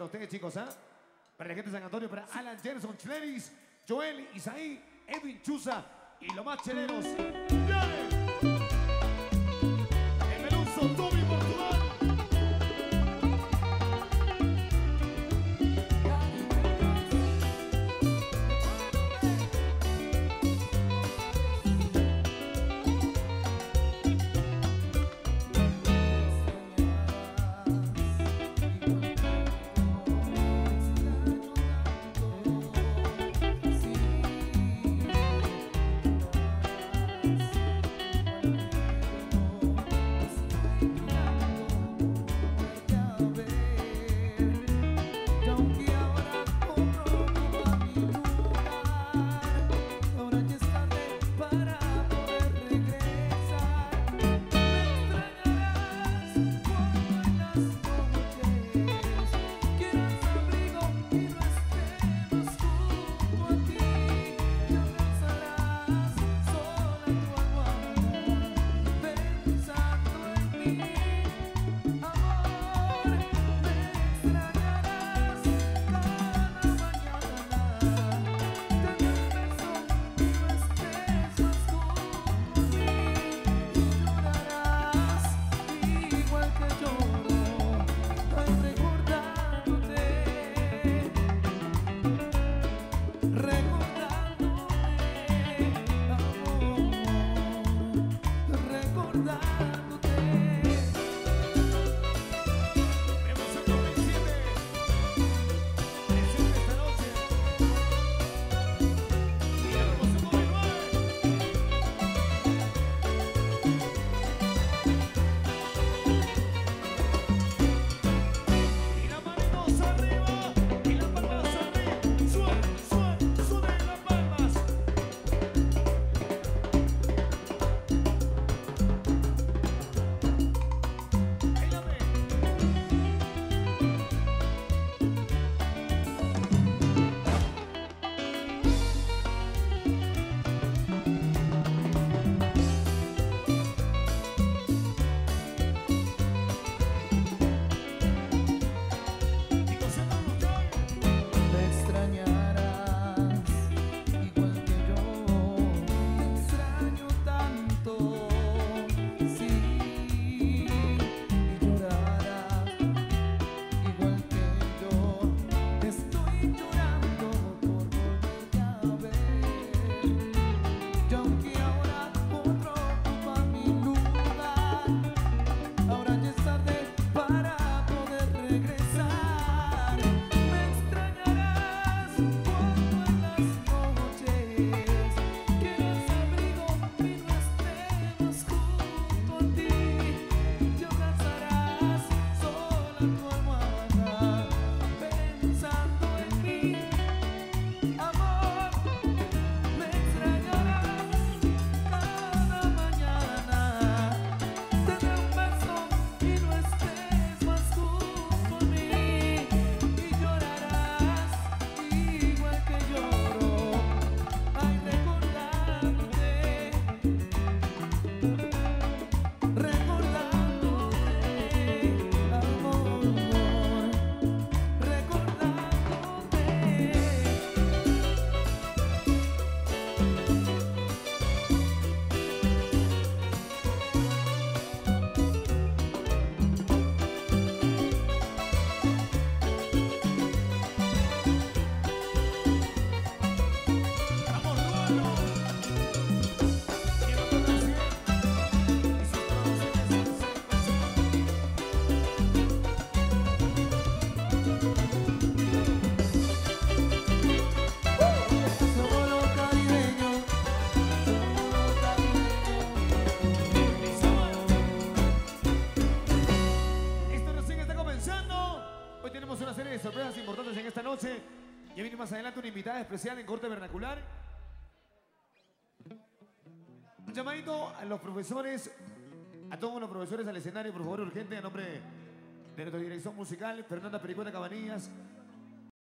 para ustedes, chicos, ¿ah? Para la gente de San Antonio, para Alan Jenson, Chleris, Joel, Isaí, Edwin Chuza y los más cheleros. ¡Viene! El Meluso, Tommy Portugal. Sorpresas importantes en esta noche. Ya viene más adelante una invitada especial en corte vernacular. Un llamadito a los profesores, a todos los profesores al escenario, por favor, urgente, a nombre de nuestra dirección musical, Fernanda Pericueta Cabanillas,